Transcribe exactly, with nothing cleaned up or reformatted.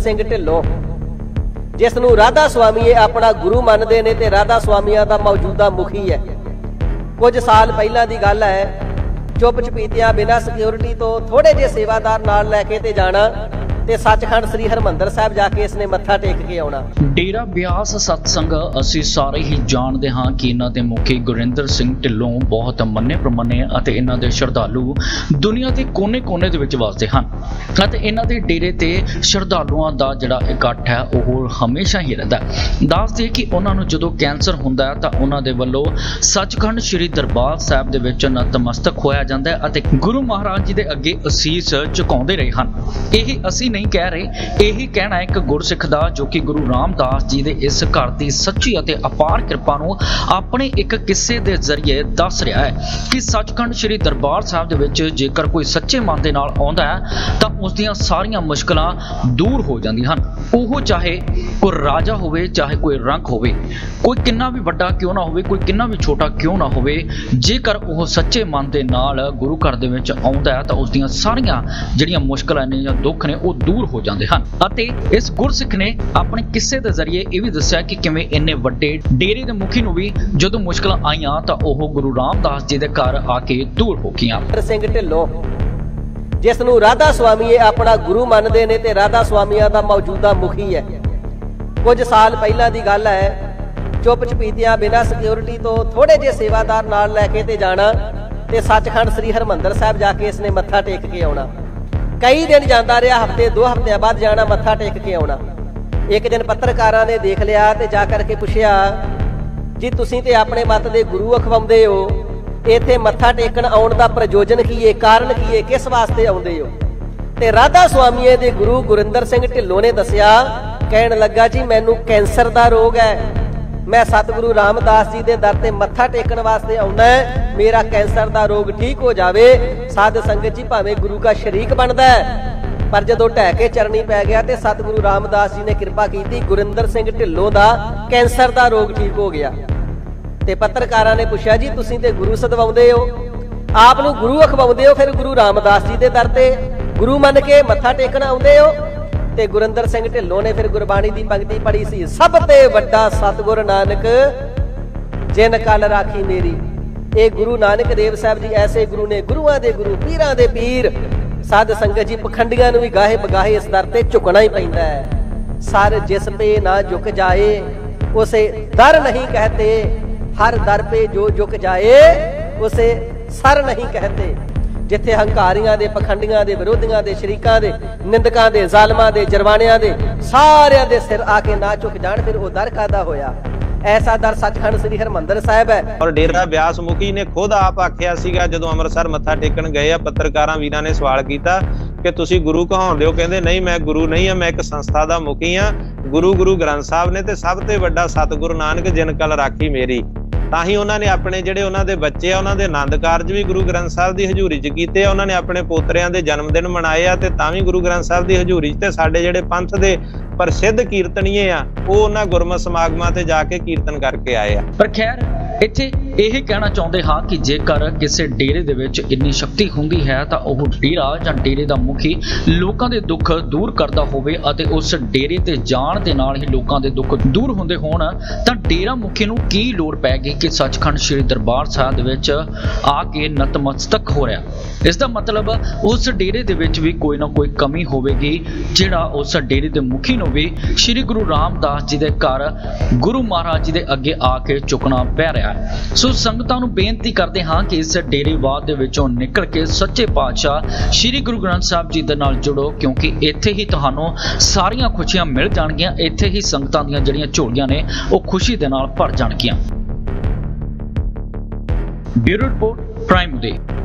ਸਿੰਘ ਢਿੱਲੋਂ, ਜਿਸ ਨੂੰ ਰਾਧਾ ਸੁਆਮੀ ਆਪਣਾ ਗੁਰੂ ਮੰਨਦੇ ਨੇ ਤੇ ਰਾਧਾ ਸੁਆਮੀਆਂ ਦਾ ਮੌਜੂਦਾ ਮੁਖੀ ਹੈ। ਕੁਝ ਸਾਲ ਪਹਿਲਾਂ ਦੀ ਗੱਲ ਹੈ, ਚੁੱਪ ਚਪੀਤਿਆਂ ਬਿਨਾਂ ਸਿਕਿਉਰਿਟੀ ਤੋਂ ਥੋੜੇ ਜਿਹੇ ਸੇਵਾਦਾਰ ਨਾਲ ਲੈ ਕੇ ਤੇ ਜਾਣਾ ਤੇ ਸੱਚਖੰਡ ਸ੍ਰੀ ਹਰਿਮੰਦਰ ਸਾਹਿਬ ਜਾ ਕੇ ਇਸਨੇ ਮੱਥਾ ਟੇਕ ਕੇ ਆਉਣਾ। ਡੇਰਾ ਬਿਆਸ ਸਤਸੰਗ ਅਸੀਂ ਸਾਰੇ ਹੀ ਜਾਣਦੇ ਹਾਂ ਕਿ ਇਹਨਾਂ ਦੇ ਮੁਖੀ ਗੁਰਿੰਦਰ ਸਿੰਘ ਢਿੱਲੋਂ ਬਹੁਤ ਮੰਨੇ ਪ੍ਰਮੰਨੇ ਅਤੇ ਇਹਨਾਂ ਦੇ ਸ਼ਰਧਾਲੂ ਦੁਨੀਆ ਦੇ ਕੋਨੇ-ਕੋਨੇ ਦੇ ਵਿੱਚ ਵਸਦੇ ਹਨ ਅਤੇ ਇਹਨਾਂ ਦੇ ਡੇਰੇ ਤੇ ਸ਼ਰਧਾਲੂਆਂ ਦਾ ਜਿਹੜਾ ਇਕੱਠ ਹੈ ਉਹ ਹਮੇਸ਼ਾ ਹੀ ਰਹਿੰਦਾ। ਦੱਸਦੇ ਕਿ ਉਹਨਾਂ ਨੂੰ ਜਦੋਂ ਕੈਂਸਰ ਹੁੰਦਾ ਹੈ ਤਾਂ ਉਹਨਾਂ ਦੇ ਵੱਲੋਂ ਸੱਚਖੰਡ ਸ੍ਰੀ ਦਰਬਾਰ ਸਾਹਿਬ ਦੇ ਵਿੱਚ ਨਤਮਸਤਕ ਹੋਇਆ ਜਾਂਦਾ ਹੈ ਅਤੇ ਗੁਰੂ ਮਹਾਰਾਜ ਜੀ ਦੇ ਅੱਗੇ ਅਸੀਸ ਝੁਕਾਉਂਦੇ ਰਹੇ ਹਨ। ਇਹ ਅਸੀਂ नहीं कह रहे, यही कहना है एक गुरसिख दा जो कि गुरु रामदास जी दे इस घर की सच्ची अते अपार कृपा नूं अपने एक किस्से दे जरिए दस रहा है कि सचखंड श्री दरबार साहिब दे विच जेकर कोई सच्चे मन दे नाल आउंदा है तां उस दीयां सारियां मुश्किलां दूर हो जांदियां हन। ओह चाहे कोई राजा होवे, चाहे कोई रंग होवे, कोई किन्ना भी वड्डा क्यों ना होवे, कोई किन्ना भी छोटा क्यों ना होवे, जेकर ओह सच्चे मन दे नाल गुरु घर दे विच आउंदा है तां उस दीयां सारियां जिहड़ियां मुश्किलां ने जां दुख ने ਉਹ दूर हो जाते हैं। ਅਤੇ ਇਸ ਗੁਰਸਿੱਖ ਨੇ ਆਪਣੇ ਕਿੱਸੇ ਦੇ ਜ਼ਰੀਏ ਇਹ ਵੀ ਦੱਸਿਆ ਕਿ ਕਿਵੇਂ ਇੰਨੇ ਵੱਡੇ ਡੇਰੇ ਦੇ ਮੁਖੀ ਨੂੰ ਵੀ ਜਦੋਂ ਮੁਸ਼ਕਲਾਂ ਆਈਆਂ ਤਾਂ ਉਹ ਗੁਰੂ ਰਾਮਦਾਸ ਜੀ ਦੇ ਘਰ ਆ ਕੇ ਦੂਰ ਹੋ ਗਈਆਂ। ਸਿੰਘ ਢਿੱਲੋਂ, ਜਿਸ ਨੂੰ ਰਾਧਾ ਸੁਆਮੀ ਆਪਣਾ ਗੁਰੂ ਮੰਨਦੇ ਨੇ ਤੇ ਰਾਧਾ ਸੁਆਮੀਆਂ ਦਾ ਮੌਜੂਦਾ ਮੁਖੀ ਹੈ। ਕੁਝ ਸਾਲ ਪਹਿਲਾਂ ਦੀ ਗੱਲ ਹੈ, ਚੁੱਪ ਚਪੀਤਿਆਂ ਬਿਨਾਂ ਸਿਕਿਉਰਿਟੀ ਤੋਂ ਥੋੜੇ ਜਿਹੇ ਸੇਵਾਦਾਰ ਨਾਲ ਲੈ ਕੇ ਤੇ ਜਾਣਾ ਤੇ ਸੱਚਖੰਡ ਸ੍ਰੀ ਹਰਿਮੰਦਰ ਸਾਹਿਬ ਜਾ ਕੇ ਇਸਨੇ ਮੱਥਾ ਟੇਕ ਕੇ ਆਉਣਾ। ਕਈ ਦਿਨ ਜਾਂਦਾ ਰਿਹਾ, ਹਫ਼ਤੇ ਦੋ ਹਫ਼ਤਿਆਂ ਬਾਅਦ ਜਾਣਾ, ਮੱਥਾ ਟੇਕ ਕੇ ਆਉਣਾ। ਇੱਕ ਦਿਨ ਪੱਤਰਕਾਰਾਂ ਨੇ ਦੇਖ ਲਿਆ ਤੇ ਜਾ ਕਰਕੇ ਪੁੱਛਿਆ, ਜੀ ਤੁਸੀਂ ਤੇ ਆਪਣੇ ਮੱਤ ਦੇ ਗੁਰੂ ਅਖਵਾਉਂਦੇ ਹੋ, ਇੱਥੇ ਮੱਥਾ ਟੇਕਣ ਆਉਣ ਦਾ ਪ੍ਰਯੋਜਨ ਕੀ ਹੈ, ਕਾਰਨ ਕੀ ਹੈ, ਕਿਸ ਵਾਸਤੇ ਆਉਂਦੇ ਹੋ? ਤੇ ਰਾਧਾ ਸੁਆਮੀਏ ਦੇ ਗੁਰੂ ਗੁਰਿੰਦਰ ਸਿੰਘ ਢਿੱਲੋਂ ਨੇ ਦੱਸਿਆ, ਕਹਿਣ ਲੱਗਾ ਜੀ ਮੈਨੂੰ ਕੈਂਸਰ ਦਾ ਰੋਗ ਹੈ, ਮੈਂ ਸਤਿਗੁਰੂ ਰਾਮਦਾਸ ਜੀ ਦੇ ਦਰ ਤੇ ਮੱਥਾ ਟੇਕਣ ਵਾਸਤੇ ਆਉਣਾ ਹੈ, ਮੇਰਾ ਕੈਂਸਰ ਦਾ ਰੋਗ ਠੀਕ ਹੋ ਜਾਵੇ। ਸਾਧ ਸੰਗਤ ਜੀ ਭਾਵੇਂ ਗੁਰੂ ਦਾ ਸ਼ਰੀਕ ਬਣਦਾ ਹੈ, ਪਰ ਜਦੋਂ ਢਹਿ ਕੇ ਚਰਨੀ ਪੈ ਗਿਆ ਤੇ ਸਤਿਗੁਰੂ ਰਾਮਦਾਸ ਜੀ ਨੇ ਕਿਰਪਾ ਕੀਤੀ, ਗੁਰਿੰਦਰ ਸਿੰਘ ਢਿੱਲੋਂ ਦਾ ਕੈਂਸਰ ਦਾ ਰੋਗ ਠੀਕ ਹੋ ਗਿਆ। ਤੇ ਪੱਤਰਕਾਰਾਂ ਨੇ ਪੁੱਛਿਆ, ਜੀ ਤੁਸੀਂ ਤੇ ਗੁਰੂ ਸਦਵਾਉਂਦੇ ਹੋ, ਆਪ ਨੂੰ ਗੁਰੂ ਅਖਵਾਉਂਦੇ ਹੋ, ਫਿਰ ਗੁਰੂ ਰਾਮਦਾਸ ਜੀ ਦੇ ਦਰ ਤੇ ਗੁਰੂ ਮੰਨ ਕੇ ਮੱਥਾ ਟੇਕਣ ਆਉਂਦੇ ਹੋ? ਤੇ ਗੁਰਿੰਦਰ ਸਿੰਘ ਢਿੱਲੋਂ ਨੇ ਫਿਰ ਗੁਰਬਾਣੀ ਦੀ ਪੰਕਤੀ ਪੜ੍ਹੀ ਸੀ, ਸਭ ਤੇ ਵੱਡਾ ਸਤਿਗੁਰ ਨਾਨਕ ਜਿਨ ਕਲ ਰਾਖੀ ਮੇਰੀ। ਇਹ ਗੁਰੂ ਨਾਨਕ ਦੇਵ ਸਾਹਿਬ ਜੀ ਐਸੇ ਗੁਰੂ ਨੇ, ਗੁਰੂਆਂ ਦੇ ਗੁਰੂ, ਪੀਰਾਂ ਦੇ ਪੀਰ। ਸਾਧ ਸੰਗਤ ਜੀ ਪਖੰਡੀਆਂ ਨੂੰ ਵੀ ਗਾਹੇ ਬਗਾਹੇ ਇਸ ਦਰ ਤੇ ਝੁਕਣਾ ਹੀ ਪੈਂਦਾ ਹੈ। ਸਰ ਜਿਸ ਪੇ ਨਾ ਝੁਕ ਜਾਏ ਉਸੇ ਦਰ ਨਹੀਂ ਕਹਤੇ, ਹਰ ਦਰ ਪੇ ਜੋ ਝੁਕ ਜਾਏ ਉਸੇ ਸਰ ਨਹੀਂ ਕਹਤੇ। ਜਿੱਥੇ ਹੰਕਾਰੀਆਂ ਦੇ, ਪਖੰਡੀਆਂ ਦੇ, ਵਿਰੋਧੀਆਂ ਦੇ, ਸ਼ਰੀਕਾਂ ਦੇ, ਨਿੰਦਕਾਂ ਦੇ, ਜ਼ਾਲਮਾਂ ਦੇ, ਜਰਵਾਣਿਆਂ ਦੇ ਸਾਰਿਆਂ ਦੇ ਸਿਰ ਆ ਕੇ ਨਾ ਝੁਕ ਜਾਣ, ਫਿਰ ਉਹ ਦਰ ਕਾਹਦਾ ਹੋਇਆ? ਐਸਾ ਦਰ ਸੱਚਖੰਡ ਸ੍ਰੀ ਹਰਿਮੰਦਰ ਸਾਹਿਬ ਹੈ। ਔਰ ਡੇਰਾ ਬਿਆਸ ਮੁਖੀ ਨੇ ਖੁਦ ਆਪ ਆਖਿਆ ਸੀਗਾ ਜਦੋਂ ਅੰਮ੍ਰਿਤਸਰ ਮੱਥਾ ਟੇਕਣ ਗਏ ਆ, ਪੱਤਰਕਾਰਾਂ ਵੀਰਾਂ ਨੇ ਸਵਾਲ ਕੀਤਾ ਕਿ ਤੁਸੀਂ ਗੁਰੂ ਕਹਾਉਂਦੇ ਹੋ, ਕਹਿੰਦੇ ਨਹੀਂ ਮੈਂ ਗੁਰੂ ਨਹੀਂ ਆ, ਮੈਂ ਇੱਕ ਸੰਸਥਾ ਦਾ ਮੁਖੀ ਆ। ਗੁਰੂ ਗੁਰੂ ਗ੍ਰੰਥ ਸਾਹਿਬ ਨੇ ਤੇ ਸਭ ਤੋਂ ਵੱਡਾ ਸਤਿਗੁਰੂ ਨਾਨਕ ਜਿਨ ਕਲ ਰਾਖੀ ਮੇਰੀ। ਤਾਂ ਹੀ ਉਹਨਾਂ ਨੇ ਆਪਣੇ ਜਿਹੜੇ ਉਹਨਾਂ ਦੇ ਬੱਚੇ ਆ ਉਹਨਾਂ ਦੇ ਆਨੰਦ ਕਾਰਜ ਵੀ ਗੁਰੂ ਗ੍ਰੰਥ ਸਾਹਿਬ ਦੀ ਹਜ਼ੂਰੀ 'ਚ ਕੀਤੇ ਆ। ਉਹਨਾਂ ਨੇ ਆਪਣੇ ਪੋਤਰਿਆਂ ਦੇ ਜਨਮ ਦਿਨ ਮਨਾਏ ਆ ਤੇ ਤਾਂ ਵੀ ਗੁਰੂ ਗ੍ਰੰਥ ਸਾਹਿਬ ਦੀ ਹਜ਼ੂਰੀ 'ਚ। ਤੇ ਸਾਡੇ ਜਿਹੜੇ ਪੰਥ ਦੇ ਪ੍ਰਸਿੱਧ ਕੀਰਤਨੀਏ ਆ ਉਹ ਉਹਨਾਂ ਗੁਰਮਤਿ ਸਮਾਗਮਾਂ ਤੇ ਜਾ ਕੇ ਕੀਰਤਨ ਕਰਕੇ ਆਏ ਆ। ਪਰ ਖੈਰ ਇੱਥੇ ਇਹ ਕਹਿਣਾ ਚਾਹੁੰਦੇ ਹਾਂ ਕਿ ਜੇਕਰ ਕਿਸੇ ਡੇਰੇ ਦੇ ਵਿੱਚ ਇੰਨੀ ਸ਼ਕਤੀ ਹੁੰਦੀ ਹੈ ਤਾਂ ਉਹ ਡੇਰਾ ਜਾਂ ਡੇਰੇ ਦਾ ਮੁਖੀ ਲੋਕਾਂ ਦੇ ਦੁੱਖ ਦੂਰ ਕਰਦਾ ਹੋਵੇ ਅਤੇ ਉਸ ਡੇਰੇ ਤੇ ਜਾਣ ਦੇ ਨਾਲ ਹੀ ਲੋਕਾਂ ਦੇ ਦੁੱਖ ਦੂਰ ਹੁੰਦੇ ਹੋਣ, ਤਾਂ ਡੇਰਾ ਮੁਖੀ ਨੂੰ ਕੀ ਲੋੜ ਪੈ ਗਈ ਕਿ ਸੱਚਖੰਡ ਸ੍ਰੀ ਦਰਬਾਰ ਸਾਹਿਬ ਦੇ ਵਿੱਚ ਆ ਕੇ ਨਤਮਸਤਕ ਹੋ ਰਿਹਾ? ਇਸ ਦਾ ਮਤਲਬ ਉਸ ਡੇਰੇ ਦੇ ਵਿੱਚ ਵੀ ਕੋਈ ਨਾ ਕੋਈ ਕਮੀ ਹੋਵੇਗੀ, ਜਿਹੜਾ ਉਸ ਡੇਰੇ ਦੇ ਮੁਖੀ ਨੂੰ ਵੀ ਸ੍ਰੀ ਗੁਰੂ ਰਾਮਦਾਸ ਜੀ ਦੇ ਘਰ ਗੁਰੂ ਮਹਾਰਾਜ ਜੀ ਦੇ ਅੱਗੇ ਆ ਕੇ ਝੁਕਣਾ ਪੈ ਰਿਹਾ। ਸੋ ਸੰਗਤਾਂ ਨੂੰ ਬੇਨਤੀ ਕਰਦੇ ਹਾਂ ਕਿ ਇਸ ਡੇਰੇਵਾਦ ਦੇ ਵਿੱਚੋਂ ਨਿਕਲ ਕੇ ਸੱਚੇ ਪਾਤਸ਼ਾਹ ਸ੍ਰੀ ਗੁਰੂ ਗ੍ਰੰਥ ਸਾਹਿਬ ਜੀ ਦੇ ਨਾਲ ਜੁੜੋ, ਕਿਉਂਕਿ ਇੱਥੇ ਹੀ ਤੁਹਾਨੂੰ ਸਾਰੀਆਂ ਖੁਸ਼ੀਆਂ ਮਿਲ ਜਾਣਗੀਆਂ। ਇੱਥੇ ਹੀ ਸੰਗਤਾਂ ਦੀਆਂ ਜਿਹੜੀਆਂ ਝੋਲੀਆਂ ਨੇ ਉਹ ਖੁਸ਼ੀ ਦੇ ਨਾਲ ਭਰ ਜਾਣਗੀਆਂ। ਬਿਊਰੋ ਰਿਪੋਰਟ, ਪ੍ਰਾਈਮ ਉਦੇ।